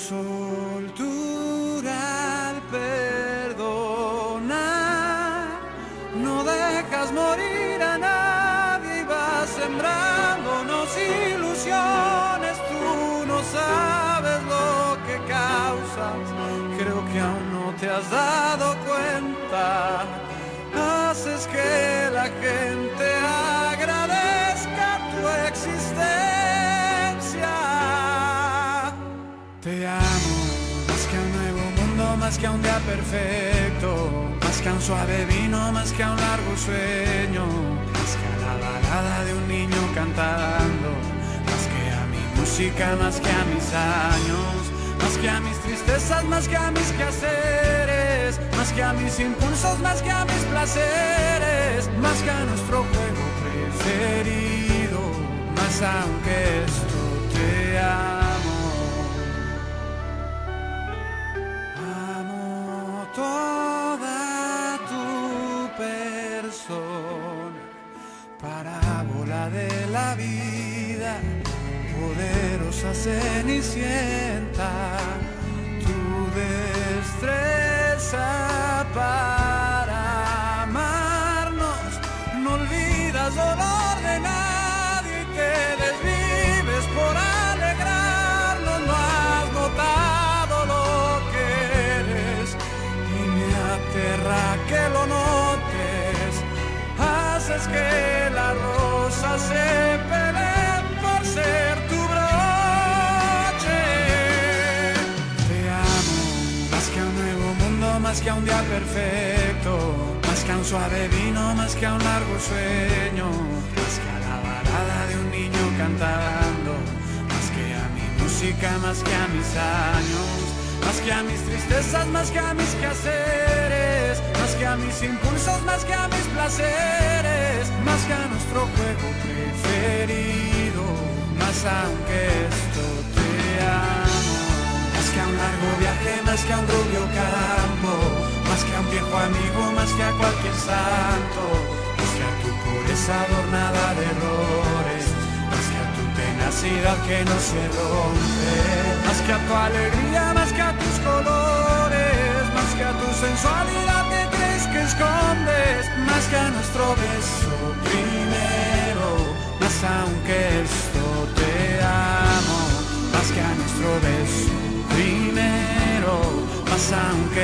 soltura al perdonar, no dejas morir a nadie y vas sembrándonos ilusiones. Tú no sabes lo que causas, creo que aún no te has dado cuenta. Haces que la gente agradezca tu existencia. Te amo, más que a un nuevo mundo, más que a un día perfecto, más que a un suave vino, más que a un largo sueño, más que a la balada de un niño cantando, más que a mi música, más que a mis años, más que a mis tristezas, más que a mis quehaceres, más que a mis impulsos, más que a mis placeres, más que a nuestro juego preferido, más aunque esto te amo. Amo toda tu persona, parábola de la vida, poderosa cenicienta, tu destreza para amarnos, no olvidas dolor de nadie y te desvives por alegrarnos. No has notado lo que eres y me aterra que lo notes. Haces que la rosa se pelee por ser tu broche. Te amo, más que a un nuevo mundo, más que a un día perfecto, más que a un suave vino, más que a un largo sueño, más que a la balada de un niño cantando, más que a mi música, más que a mis años, más que a mis tristezas, más que a mis quehaceres, más que a mis impulsos, más que a mis placeres, más que a nuestro juego preferido, más aunque esto te amo. Más que a un largo viaje, más que a un rubio campo, más que a un viejo amigo, más que a cualquier santo, más que a tu pureza adornada de errores, más que a tu tenacidad que no se rompe, más que a tu alegría, más que a tus colores, más que a tu sensualidad que crees que escondes, más que a nuestro beso primero, más aunque esto te amo, más que a nuestro beso primero, más aunque